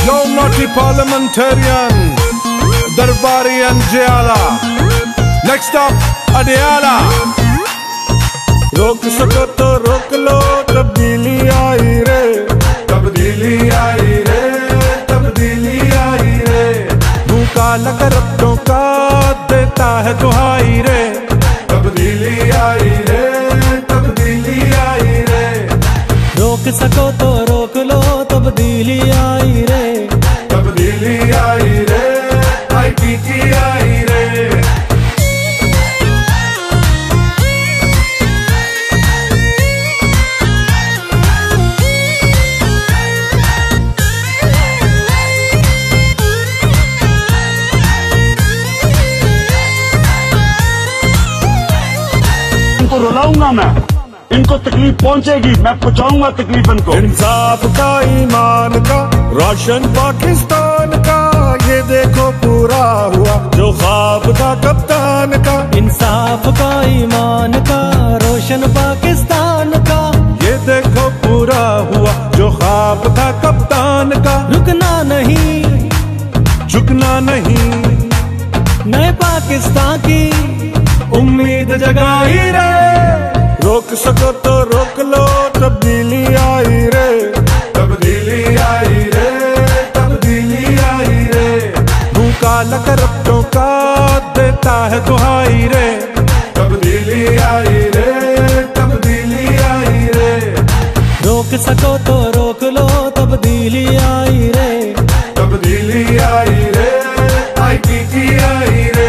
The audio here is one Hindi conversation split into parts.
Yo, naughty parliamentarian, Darbari and Jayala. Next up, Adiala. रोक सको तो रोक लो, तब्दीली आई रे, तब्दीली आई रे, तब्दीली आई रे। मुँह काला कर रब्तों का देता है दुहाई रे, तब्दीली आई रे, तब्दीली आई रे। रोक सको तो रोक लो, तब्दीली आई रे, तब्दीली आई रे, IPT आई रे। इनको रुलाऊंगा मैं, इनको तकलीफ पहुंचेगी, मैं पहुंचाऊंगा तकलीफ इनको। इंसाफ का, ईमान का, रोशन पाकिस्तान का, ये देखो पूरा हुआ जो ख्वाब था कप्तान का। इंसाफ का, ईमान का, रोशन पाकिस्तान का, ये देखो पूरा हुआ जो ख्वाब था कप्तान का। रुकना नहीं, झुकना नहीं, नए पाकिस्तान की उम्मीद जगाई रे। रोक सको तो रोक लो, तब्दीली आई रे, तब्दीली आई रे, तब्दीली आई रे। मुँह काला कर रब्तों का देता है दुहाई रे, तब्दीली आई रे, तब्दीली आई रे। रोक सको तो रोक लो, तब्दीली आई रे, तब्दीली आई रे, IPT आई रे।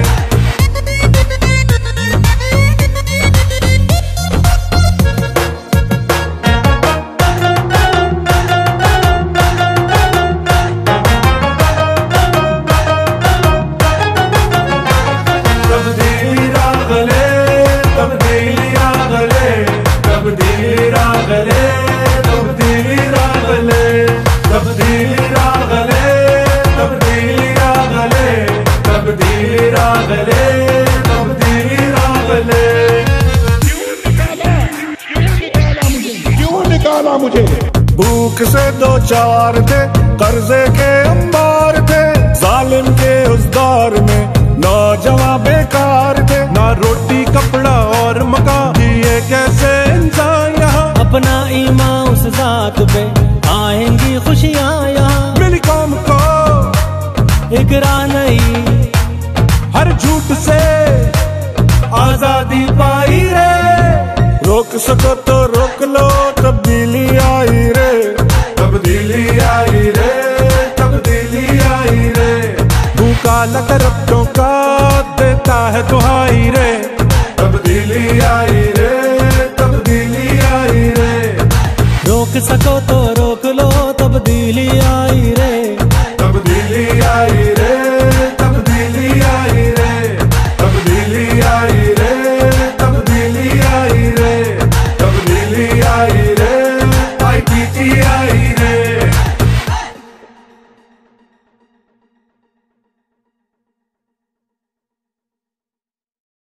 मुझे भूख से दो चार थे, कर्जे के अंबार थे, जालिम के उस दौर में नौजवान बेकार थे। ना रोटी कपड़ा और मकान, ये कैसे इंसान यहाँ। अपना ईमान उस जात पे, आएंगी खुशियाँ यहाँ। मिली कौम को इकरा नहीं, हर झूठ से आजादी पाई रे। रोक सको तो रोक लो, तब्दीली आई रे, तब्दीली आई रे, तब्दीली आई रे। मुँह काला कर रब्तों का देता है दुहाई रे, तब्दीली आई रे, तब्दीली आई रे। रोक सको तो